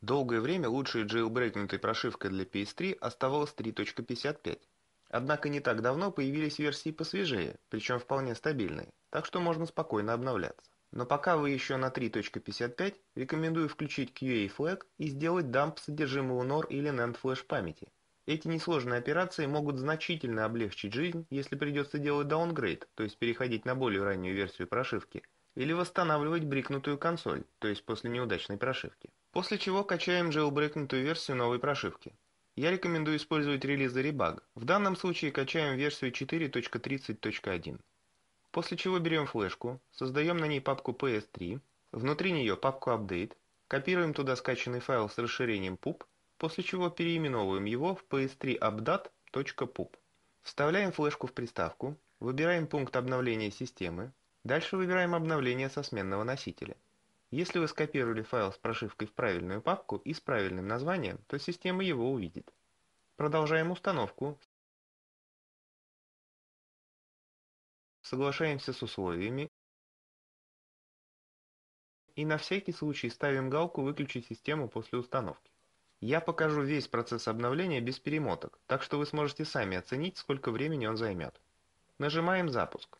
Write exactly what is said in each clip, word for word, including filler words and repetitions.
Долгое время лучшей джейлбрейкнутой прошивкой для пи эс три оставалась три точка пятьдесят пять. Однако не так давно появились версии посвежее, причем вполне стабильные, так что можно спокойно обновляться. Но пока вы еще на три точка пятьдесят пять, рекомендую включить кью эй Flag и сделать дамп содержимого нор или нэнд флеш памяти. Эти несложные операции могут значительно облегчить жизнь, если придется делать даунгрейд, то есть переходить на более раннюю версию прошивки, или восстанавливать брикнутую консоль, то есть после неудачной прошивки. После чего качаем jailbreakнутую версию новой прошивки. Я рекомендую использовать релизы Rebug. В данном случае качаем версию четыре точка тридцать точка один. После чего берем флешку, создаем на ней папку пи эс три, внутри нее папку Update, копируем туда скачанный файл с расширением pup, после чего переименовываем его в пи эс три update.pup. Вставляем флешку в приставку, выбираем пункт обновления системы, дальше выбираем обновление со сменного носителя. Если вы скопировали файл с прошивкой в правильную папку и с правильным названием, то система его увидит. Продолжаем установку, соглашаемся с условиями и на всякий случай ставим галку «Выключить систему после установки». Я покажу весь процесс обновления без перемоток, так что вы сможете сами оценить, сколько времени он займет. Нажимаем «Запуск».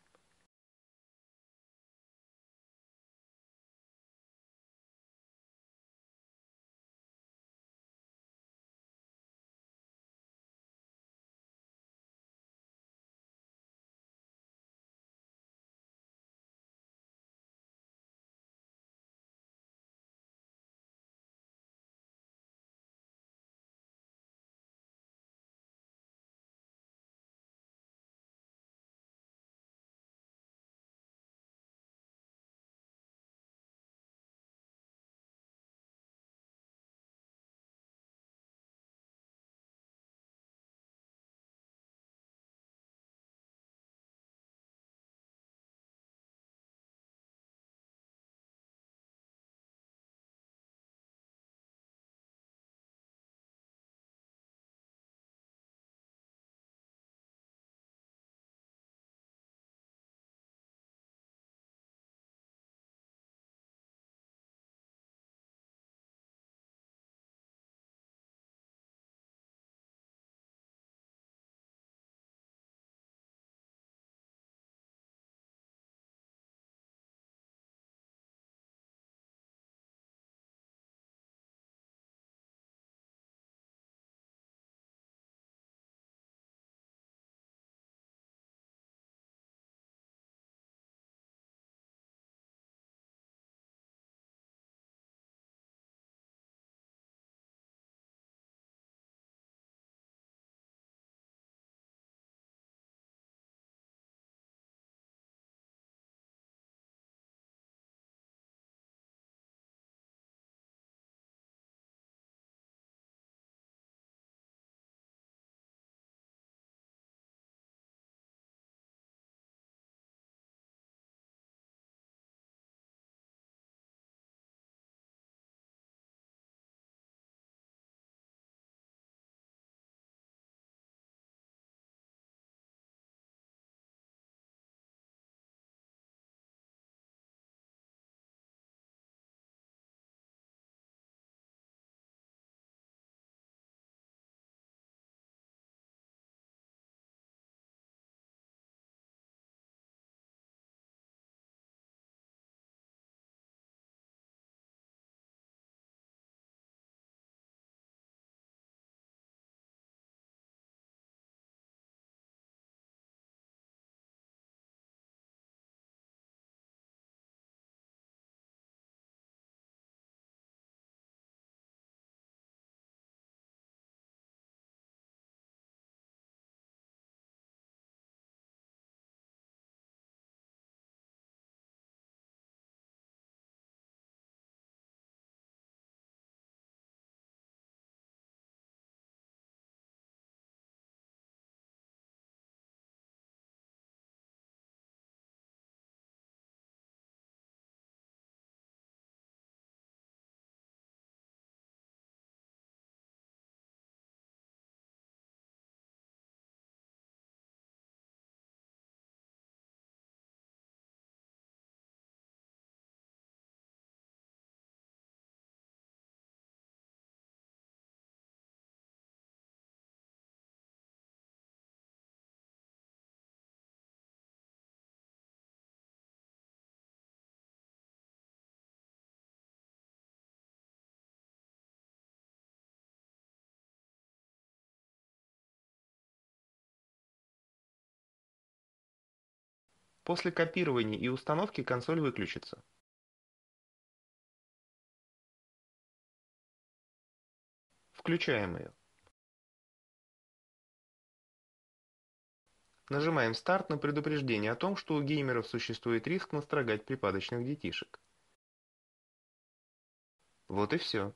После копирования и установки консоль выключится. Включаем ее. Нажимаем «Старт» на предупреждение о том, что у геймеров существует риск настрогать припадочных детишек. Вот и все.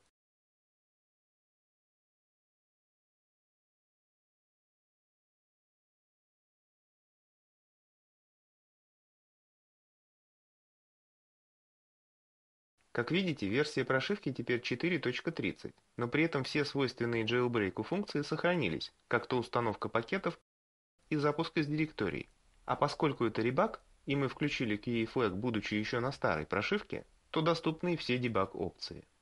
Как видите, версия прошивки теперь четыре точка тридцать, но при этом все свойственные джейлбрейку функции сохранились, как то установка пакетов и запуск из директорий. А поскольку это ребаг, и мы включили кей и флэг, будучи еще на старой прошивке, то доступны и все дебаг опции.